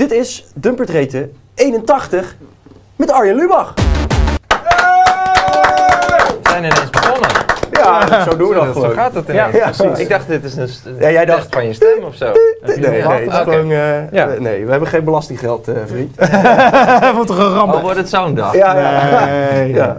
Dit is Dumpertreten 81 met Arjen Lubach. We zijn ineens begonnen. Ja, zo doen we dat gewoon. Zo gaat het ineens. Ja, precies. Ik dacht, dit is een jij dacht van je stem of zo. Nee, het is gewoon, nee, we hebben geen belastinggeld, vriend. Wat toch een ramp. Oh, wordt het zo'n dag? Ja. Ja.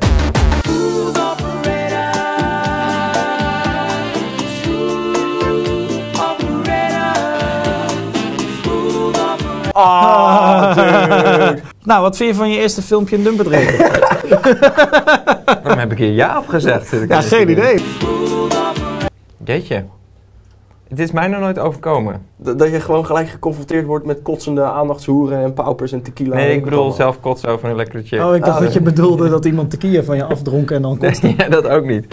Dude. Nou, wat vind je van je eerste filmpje in Dumpertreten? Waarom heb ik hier ja op gezegd? Ja, geen idee. Jeetje. Het is mij nog nooit overkomen. Dat je gewoon gelijk geconfronteerd wordt met kotsende aandachtshoeren en paupers en tequila. Nee, ik bedoel zelf kotsen over een lekkere chick. Oh, ik dacht dat je bedoelde dat iemand tequila van je afdronk en dan kotste. Nee, ja, dat ook niet.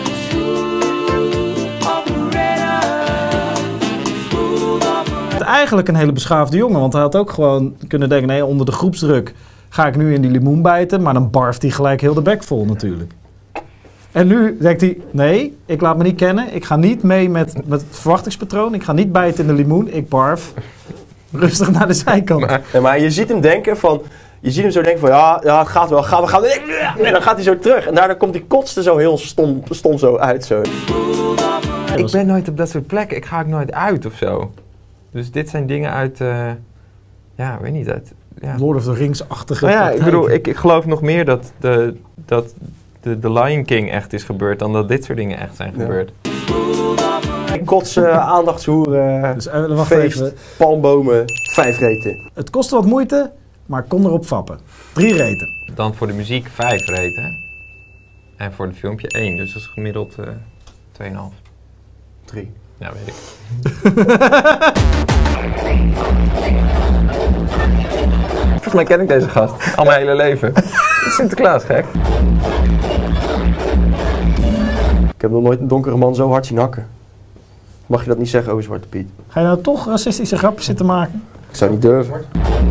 Eigenlijk een hele beschaafde jongen, want hij had ook gewoon kunnen denken, nee, onder de groepsdruk ga ik nu in die limoen bijten, maar dan barft hij gelijk heel de bek vol natuurlijk. En nu denkt hij, nee, ik laat me niet kennen, ik ga niet mee met het verwachtingspatroon, ik ga niet bijten in de limoen, ik barf rustig naar de zijkant. Maar je ziet hem denken van, je ziet hem zo denken van, ja het gaat wel, gaan we. En dan gaat hij zo terug en daardoor komt die kotste zo heel stom zo uit zo. Ik ben nooit op dat soort plekken, ik ga ook nooit uit of zo. Dus dit zijn dingen uit, ja, weet niet, uit... Ja. Lord of the Rings-achtige Nou ja, ik praktijken. bedoel, ik geloof nog meer dat de Lion King echt is gebeurd dan dat dit soort dingen echt zijn gebeurd. Kotsen, aandachtshoeren, Dus wacht feest, even. palmbomen, 5 reten. Het kostte wat moeite, maar ik kon erop fappen. 3 reten. Dan voor de muziek 5 reten. En voor het filmpje 1, dus dat is gemiddeld 2,5. 3. Ja, weet ik. Volgens mij ken ik deze gast. Al mijn hele leven. Sinterklaas, gek. Ik heb nog nooit een donkere man zo hard zien hakken. Mag je dat niet zeggen over Zwarte Piet? Ga je nou toch racistische grapjes zitten maken? Ik zou niet durven.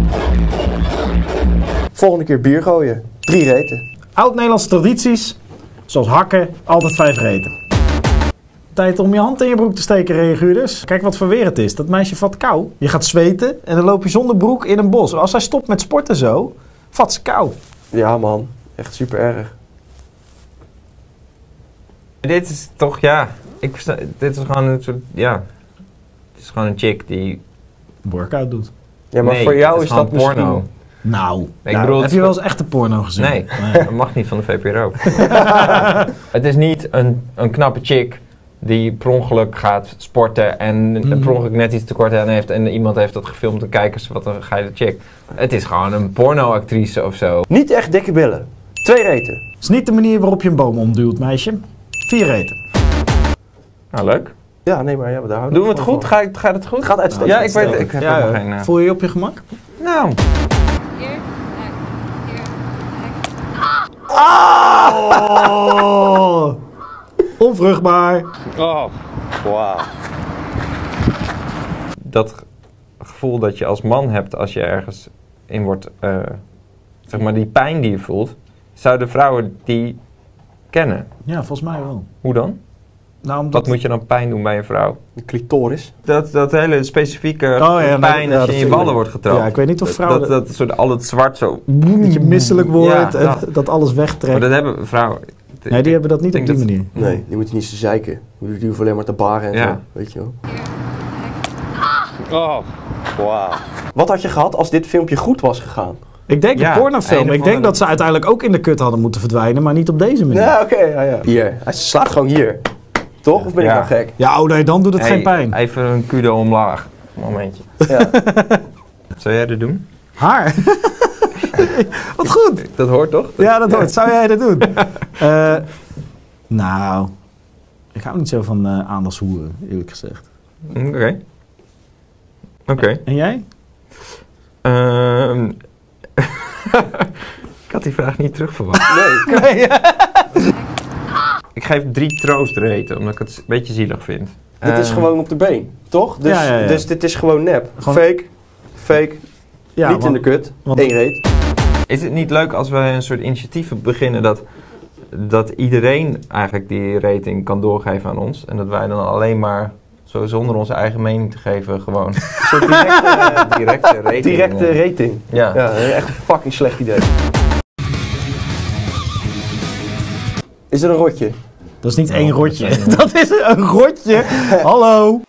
Volgende keer bier gooien. 3 reten. Oud-Nederlandse tradities, zoals hakken, altijd 5 reten. Tijd om je hand in je broek te steken, reaguurders. Kijk wat voor weer het is. Dat meisje vat kou. Je gaat zweten en dan loop je zonder broek in een bos. Als hij stopt met sporten zo, vat ze kou. Ja man, echt super erg. Dit is toch, ja... dit is gewoon een soort, ja... Het is gewoon een chick die... Workout doet. Ja, maar Nee, voor jou het is gewoon dat misschien... porno. Nou, Ik bedoel, heb je wel eens echte porno gezien? Nee, dat mag niet van de VPRO. Het is niet een knappe chick die per ongeluk gaat sporten en per ongeluk net iets tekort aan heeft en iemand heeft dat gefilmd en kijken ze wat een geile chick. Het is gewoon een pornoactrice of zo. Niet echt dikke billen. 2 reten. Het is niet de manier waarop je een boom omduwt, meisje. 4 reten. Nou, leuk. Ja, nee, maar ja, daar houden Doen we het goed? Gaat het goed? Het gaat uitstekend. Ja, ik weet, ik heb Ja, nog geen... voel je je op je gemak? Nou, Oh! Onvruchtbaar. Oh, wauw. dat gevoel dat je als man hebt als je ergens in wordt, zeg maar die pijn die je voelt, zouden vrouwen die kennen? Ja, volgens mij wel. Hoe dan? Nou, omdat... Wat moet je dan pijn doen bij een vrouw? De clitoris. Dat hele specifieke ja, pijn ja, als je in je ballen wordt getrapt. Ja, ik weet niet of vrouwen... Dat soort al het zwart zo... dat je misselijk wordt Ja, en dat alles Maar wegtrekt. dat hebben vrouwen... Nee, die hebben dat niet op die manier. Nee, die moet je niet zo zeiken. Die hoeven alleen maar te baren en Ja. zo. Weet je wel. Oh, wauw. Wat had je gehad als dit filmpje goed was gegaan? Ik denk Ja, een pornofilm. een of Ik denk andere- dat ze uiteindelijk ook in de kut hadden moeten verdwijnen, maar niet op deze manier. Ja, oké. Ja. Hier, hij slaat gewoon hier. Toch? Of ben ik Ja. nou gek? Ja, oh nee, dan doet het geen pijn. Even een kudo omlaag. Momentje. Ja. Zou jij dat doen? Haar. Wat goed. Dat hoort toch? Ja, dat hoort. Zou jij dat doen? Nou, ik hou niet zo van aandachtshoeren, eerlijk gezegd. Oké. Oké. En jij? Ik had die vraag niet terugverwacht. Nee. Ik geef 3 troostreten, omdat ik het een beetje zielig vind. Dit is gewoon op de been, toch? Dus, Ja. dus dit is gewoon nep. Gewoon- Fake, Ja, niet in de kut. want- 1 reet. Is het niet leuk als we een soort initiatief beginnen dat iedereen eigenlijk die rating kan doorgeven aan ons en dat wij dan alleen maar Zo zonder onze eigen mening te geven, gewoon. Een soort Directe rating. directe rating. Ja. Ja, echt een fucking slecht idee. Is er een rotje? Dat is niet één dat rotje. is Dat is een rotje. Hallo.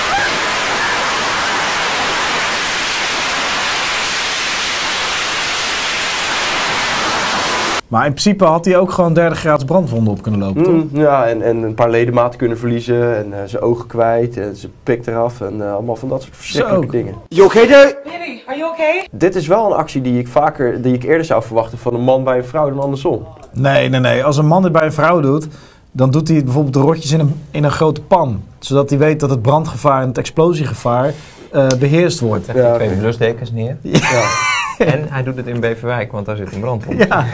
Maar in principe had hij ook gewoon 3e graads brandwonden op kunnen lopen, toch? Ja, en een paar ledematen kunnen verliezen. En zijn ogen kwijt. En zijn pik eraf. En allemaal van dat soort verschrikkelijke dingen. You okay, dude? Billy, are you okay? Dit is wel een actie die ik eerder zou verwachten van een man bij een vrouw dan andersom. Nee. Als een man dit bij een vrouw doet, dan doet hij bijvoorbeeld de rotjes in een grote pan. Zodat hij weet dat het brandgevaar en het explosiegevaar beheerst wordt. Zet hij 2 blusdekens neer. Ja. En hij doet het in Beverwijk, want daar zit een brandwond. Ja.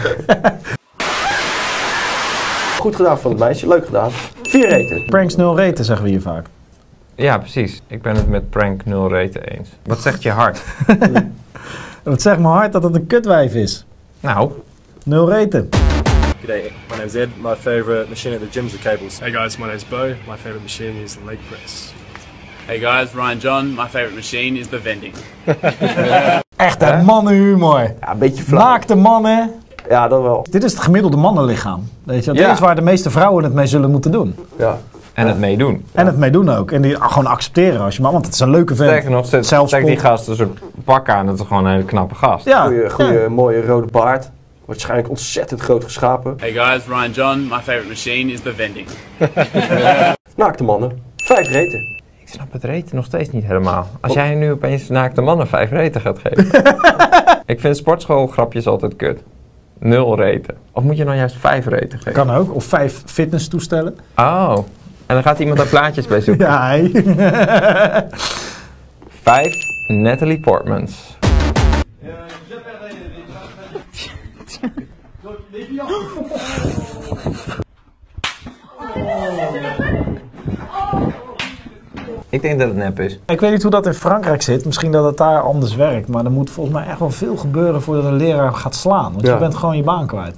Goed gedaan van het meisje, leuk gedaan. 4 reten. Pranks 0 reten, zeggen we hier vaak. Ja, precies. Ik ben het met prank 0 reten eens. Wat zegt je hart? Het zegt me hard dat het een kutwijf is. Nou, 0 reten. G'day, my name's Ed. My favourite machine at the gym is the cables. Hey guys, my name's Bo. My favourite machine is the leg press. Hey guys, Ryan John. My favourite machine is the vending. Echt een mannenhumor. Ja, een beetje flauw. Naakte mannen. Ja, dat wel. Dit is het gemiddelde mannenlichaam. Weet je? Ja. Dit is waar de meeste vrouwen het mee zullen moeten doen. Ja. en het meedoen. En het mee doen ook. En die gewoon accepteren als je man, want het is een leuke vent. Sterker nog, trekt die gast een soort pak aan. Dat is gewoon een hele knappe gast. Ja. Goeie, mooie rode baard. Waarschijnlijk ontzettend groot geschapen. Hey guys, Ryan John. My favourite machine is the vending. Naakte mannen. 5 reten. Ik snap het reten nog steeds niet helemaal. Als jij nu opeens naakte mannen 5 reten gaat geven. Ik vind sportschoolgrapjes altijd kut. 0 reten. Of moet je nou juist 5 reten geven? Kan ook. Of 5 fitnesstoestellen. Oh. En dan gaat iemand daar plaatjes bij zoeken. Ja, hij. 5 Natalie Portmans. Ik denk dat het nep is. Ik weet niet hoe dat in Frankrijk zit. Misschien dat het daar anders werkt. Maar er moet volgens mij echt wel veel gebeuren voordat een leraar gaat slaan. Want Ja. je bent gewoon je baan kwijt.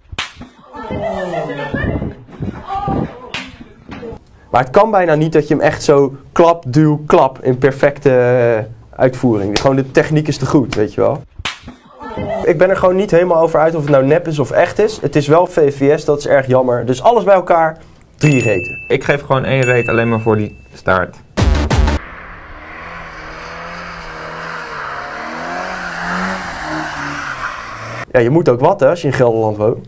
Maar het kan bijna niet dat je hem echt zo klap, duw, klap in perfecte uitvoering. Gewoon de techniek is te goed, weet je wel. Ik ben er gewoon niet helemaal over uit of het nou nep is of echt is. Het is wel VVS, dat is erg jammer. Dus alles bij elkaar, 3 reten. Ik geef gewoon 1 reet alleen maar voor die staart. Ja, je moet ook wat hè, als je in Gelderland woont.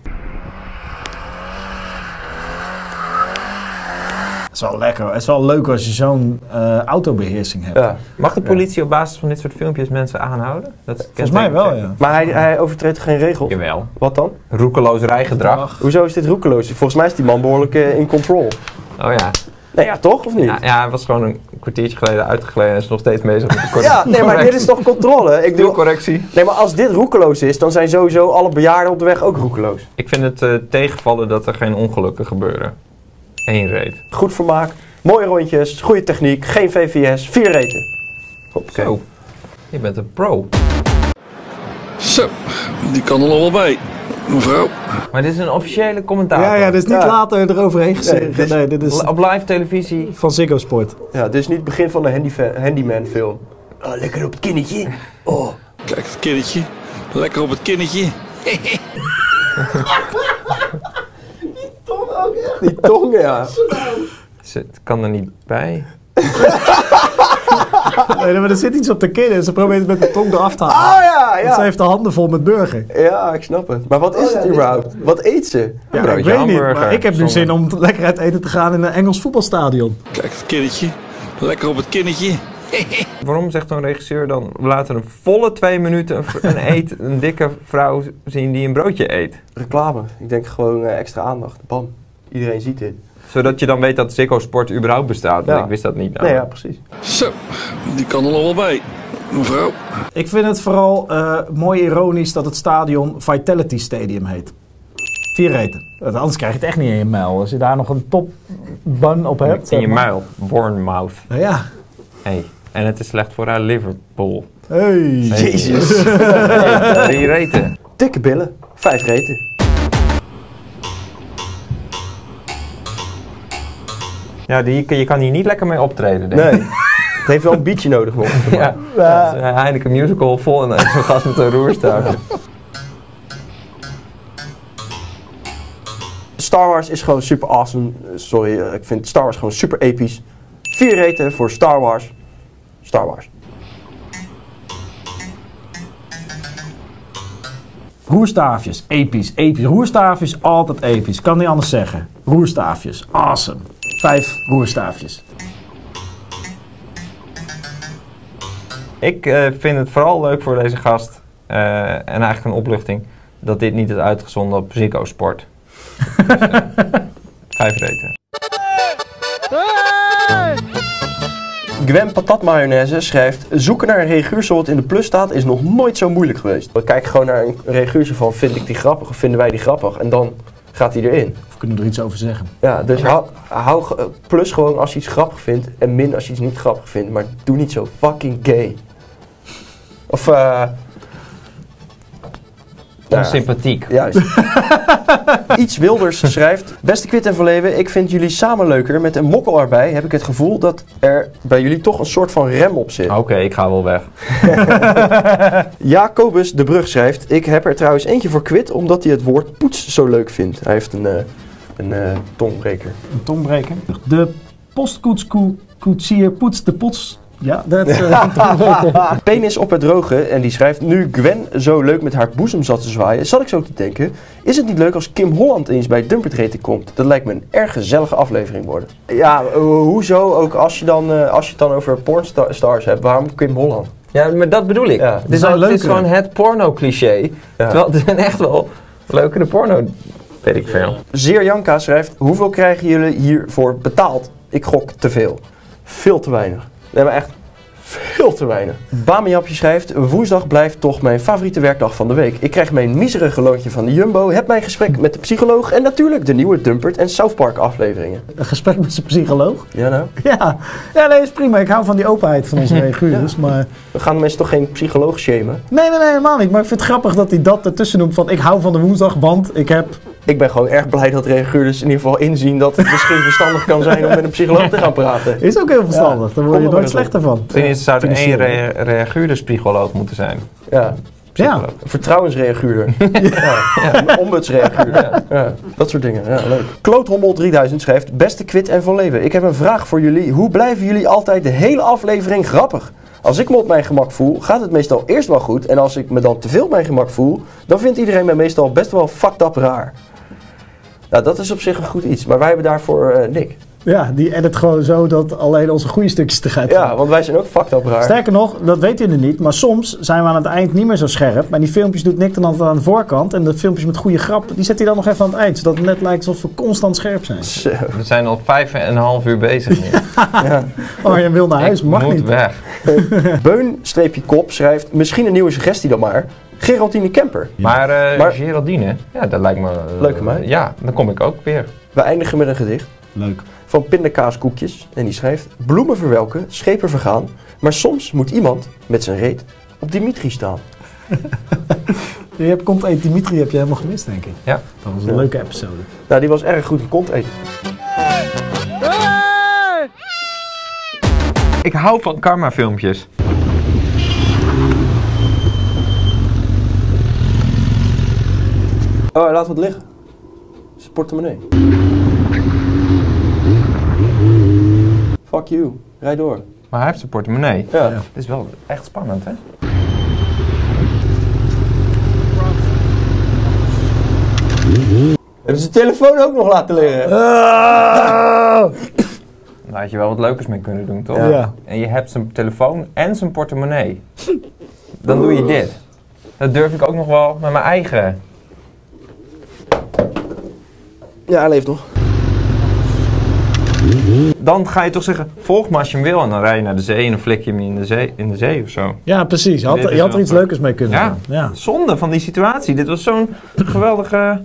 Het is wel lekker. Het is wel leuk als je zo'n autobeheersing hebt. Ja. Mag de politie op basis van dit soort filmpjes mensen aanhouden? Dat is Volgens mij wel, ja. Maar hij overtreedt geen regels. Jawel. Wat dan? Roekeloos rijgedrag. Hoezo is dit roekeloos? Volgens mij is die man behoorlijk in control. Oh ja. Nee, ja, toch? Of niet? Ja, hij was gewoon een kwartiertje geleden uitgegleden en is nog steeds bezig met de Ja, nee, maar dit is toch controle? Ik bedoel, correctie. nee, maar als dit roekeloos is, dan zijn sowieso alle bejaarden op de weg ook roekeloos. Ik vind het tegenvallen dat er geen ongelukken gebeuren. 1 reet. Goed vermaak, mooie rondjes, goede techniek, geen VVS, 4 reten. Hoppakee. Zo. Je bent een pro. Zo, die kan er nog wel bij, mevrouw. Maar dit is een officiële commentaar. Ja, dit is niet Ja. later eroverheen gezegd. Nee, Nee, dit is Op live televisie. van Ziggo Sport. Ja, dit is niet het begin van de handyman film. Oh, lekker op het kinnetje. Oh. Kijk, het kinnetje. Lekker op het kinnetje. Die tong, ja. Het kan er niet bij. Nee, maar er zit iets op de kin en ze probeert het met de tong eraf te halen. Ah ja, Want ze ja. heeft de handen vol met burger. Ja, ik snap het. Maar wat is het überhaupt? Wat eet ze? Ja, ik broodje weet niet, hamburger, maar ik heb nu zonder- zin om lekker uit eten te gaan in een Engels voetbalstadion. Kijk, het kinnetje. Lekker op het kinnetje. Waarom zegt zo'n regisseur dan, we laten een volle 2 minuten een dikke vrouw zien die een broodje eet? Reclame. Ik denk gewoon extra aandacht. Bam. Iedereen ziet dit. Zodat je dan weet dat Ziggo Sport überhaupt bestaat. Want Ja. ik wist dat niet. Nee, ja, precies. Zo, die kan er nog wel bij, mevrouw. Ik vind het vooral mooi ironisch dat het stadion Vitality Stadium heet. 4 reten. Anders krijg je het echt niet in je muil. Als je daar nog een topbun op hebt. In je zeg maar. muil. Bournemouth. Nou ja. Hey. En het is slecht voor haar Liverpool. Hey. Jezus. 3 reten. Dikke billen. 5 reten. Ja, je kan hier niet lekker mee optreden, denk ik. Nee. Het heeft wel een beatje nodig nog. Ja, dat is een Heineken musical vol en zo'n gast met een roerstaafje. Star Wars is gewoon super awesome. Sorry, ik vind Star Wars gewoon super episch. 4 reten voor Star Wars. Star Wars. Roerstaafjes, episch, episch. Roerstaafjes, altijd episch. Kan niet anders zeggen. Roerstaafjes, awesome. 5 roerstaafjes. Ik vind het vooral leuk voor deze gast, en eigenlijk een opluchting, dat dit niet is uitgezonden op Ziggo Sport. Dus, 5 reten. Gwen Patat Mayonaise schrijft: zoeken naar een reaguursel wat in de plus staat is nog nooit zo moeilijk geweest. We kijken gewoon naar een reaguursel van vind ik die grappig of vinden wij die grappig en dan gaat hij erin. Of kunnen we er iets over zeggen? Ja, dus hou plus gewoon als je iets grappig vindt en min als je iets niet grappig vindt, maar doe niet zo fucking gay. Of Onsympathiek. Juist. Iets Wilders schrijft: beste Quint en Van Leeuwen, ik vind jullie samen leuker. Met een mokkel erbij heb ik het gevoel dat er bij jullie toch een soort van rem op zit. Oké, ik ga wel weg. Jacobus de Brug schrijft: ik heb er trouwens eentje voor Quint omdat hij het woord poets zo leuk vindt. Hij heeft een tongbreker. Een tongbreker. De postkoetsier poetst de pots. Ja, dat is Penis op het droge en die schrijft: nu Gwen zo leuk met haar boezem zat te zwaaien, zat ik zo te denken, is het niet leuk als Kim Holland eens bij Dumpertreten komt? Dat lijkt me een erg gezellige aflevering worden. Ja, hoezo ook als je het dan over pornstars hebt, waarom Kim Holland? Ja, maar dat bedoel ik. Ja, Het is gewoon het porno-cliché. Ja. Terwijl er zijn echt wel leukere porno, weet ik veel. Zeer Janka schrijft: hoeveel krijgen jullie hiervoor betaald? Ik gok te veel. Veel te weinig. Nee, maar echt veel te weinig. Bamejapje schrijft: woensdag blijft toch mijn favoriete werkdag van de week. Ik krijg mijn miserige loontje van de Jumbo, heb mijn gesprek met de psycholoog en natuurlijk de nieuwe Dumpert en South Park afleveringen. een gesprek met zijn psycholoog. Ja nou? Ja, nee, is prima. Ik hou van die openheid van onze reaguurders, maar... We gaan de mensen toch geen psycholoog shamen? Nee, helemaal niet. Maar ik vind het grappig dat hij dat ertussen noemt van ik hou van de woensdag, want ik heb... Ik ben gewoon erg blij dat reaguurders in ieder geval inzien dat het misschien verstandig kan zijn om met een psycholoog te gaan praten. Is ook heel verstandig. Ja, Daar word je kom nooit maar slechter van. Tenminste zou er Financieel. één reaguurderspsycholoog moeten zijn. Ja. Ja. Een vertrouwensreaguurder. Een ombudsreaguurder. Ja. Dat soort dingen. Ja, leuk. Kloothommel 3000 schrijft: beste Quint en Van Leeuwen, ik heb een vraag voor jullie. Hoe blijven jullie altijd de hele aflevering grappig? Als ik me op mijn gemak voel, gaat het meestal eerst wel goed. En als ik me dan te veel op mijn gemak voel, dan vindt iedereen me meestal best wel fucked up raar. Nou, dat is op zich een goed iets. Maar wij hebben daarvoor Nick. Ja, die edit gewoon zo dat alleen onze goede stukjes eruit gaan. Ja, want wij zijn ook fucked up raar. Sterker nog, dat weten jullie niet, maar soms zijn we aan het eind niet meer zo scherp. Maar die filmpjes doet Nick dan altijd aan de voorkant. En de filmpjes met goede grap, die zet hij dan nog even aan het eind. Zodat het net lijkt alsof we constant scherp zijn. Zo. We zijn al 5,5 uur bezig nu. Ja. Oh, je wil naar huis, mag moet niet. weg. Beun-kop schrijft: misschien een nieuwe suggestie dan maar. Geraldine Kemper. Maar, Maar- Geraldine, ja, dat lijkt me... Leuke meid. Ja, dan kom ik ook weer. We eindigen met een gedicht Leuk. van Pindakaaskoekjes. En die schrijft: bloemen verwelken, schepen vergaan. Maar soms moet iemand met zijn reet op Dimitri staan. Je hebt Komt Eet Dimitri heb je helemaal gemist, denk ik. Ja. Dat was een leuke episode. Nou, die was erg goed in kont eten. Ik hou van karma filmpjes. Oh, hij laat wat liggen. Zijn portemonnee. Fuck you. Rijd door. Maar hij heeft zijn portemonnee. Ja. Ja. Het is wel echt spannend, hè? Hebben ze de telefoon ook nog laten liggen? Daar had je wel wat leukers mee kunnen doen, toch? Ja. En je hebt zijn telefoon en zijn portemonnee. Dan doe je dit. Dat durf ik ook nog wel met mijn eigen. Ja, hij leeft nog. Dan ga je toch zeggen, volg me als je hem wil. En dan rij je naar de zee en dan flik je hem in de zee of zo. Ja, precies. Je Dit is had er wel iets goed. leukers mee kunnen Ja. doen. Ja. Zonde van die situatie. Dit was zo'n geweldige...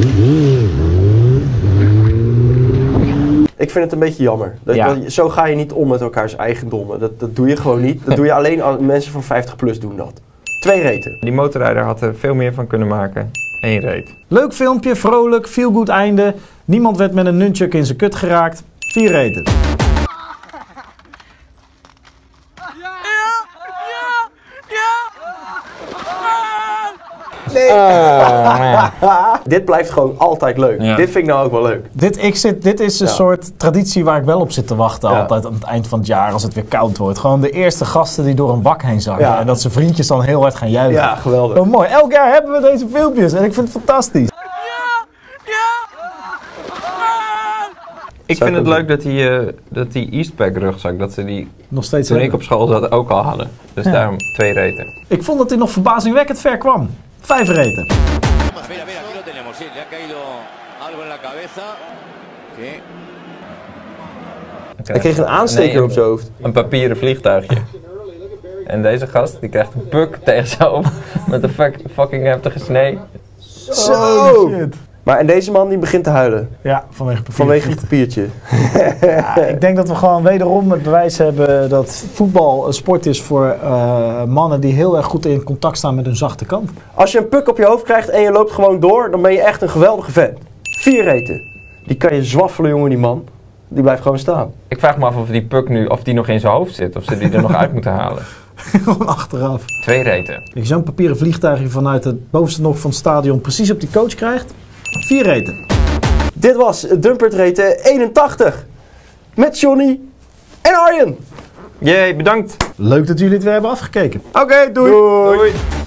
Ik vind het een beetje jammer. Ja. Zo ga je niet om met elkaars eigendommen. Dat doe je gewoon niet. Dat doe je alleen als mensen van 50 plus doen dat. 2 reten. Die motorrijder had er veel meer van kunnen maken. 1 reet. Leuk filmpje, vrolijk, feel good einde. Niemand werd met een nunchuk in zijn kut geraakt. 4 reten. Nee. Oh, Dit blijft gewoon altijd leuk. Ja. Dit vind ik nou ook wel leuk. Dit is een soort traditie waar ik wel op zit te wachten. Ja. Altijd aan het eind van het jaar als het weer koud wordt. Gewoon de eerste gasten die door een wak heen zakken. Ja. En dat zijn vriendjes dan heel hard gaan juichen. Ja, geweldig. Oh, mooi. Elk jaar hebben we deze filmpjes. En ik vind het fantastisch. ik vind het leuk dat die Eastpak rugzak, dat ze die Nog steeds toen ik hebben. op school zat ook al hadden. Dus Ja. daarom 2 reten. Ik vond dat hij nog verbazingwekkend ver kwam. 5 reten. Mira, mira, aquí lo tenemos, sí, le ha caído algo en la cabeza. Sí. Hij kreeg een aansteker op zijn hoofd. Een papieren vliegtuigje. En deze gast die krijgt een puk tegen zijn hoofd met een fucking heftige snee. Zo! Shit. Maar en deze man die begint te huilen. Ja, vanwege papier. Vanwege het papiertje. Ja, ik denk dat we gewoon wederom het bewijs hebben dat voetbal een sport is voor mannen die heel erg goed in contact staan met hun zachte kant. Als je een puk op je hoofd krijgt en je loopt gewoon door, dan ben je echt een geweldige vent. 4 reten. Die kan je zwaffelen, jongen, die man. Die blijft gewoon staan. Ik vraag me af of die puk nu, of die nog in zijn hoofd zit. Of ze die er nog uit moeten halen. Gewoon achteraf. 2 reten. Dat je zo'n papieren vliegtuigje vanuit het bovenste nog van het stadion precies op die coach krijgt. 4 reten. Dit was Dumpert Reten 81. Met Johnny en Arjen. Jee, bedankt. Leuk dat jullie het weer hebben afgekeken. Oké, doei. Doei.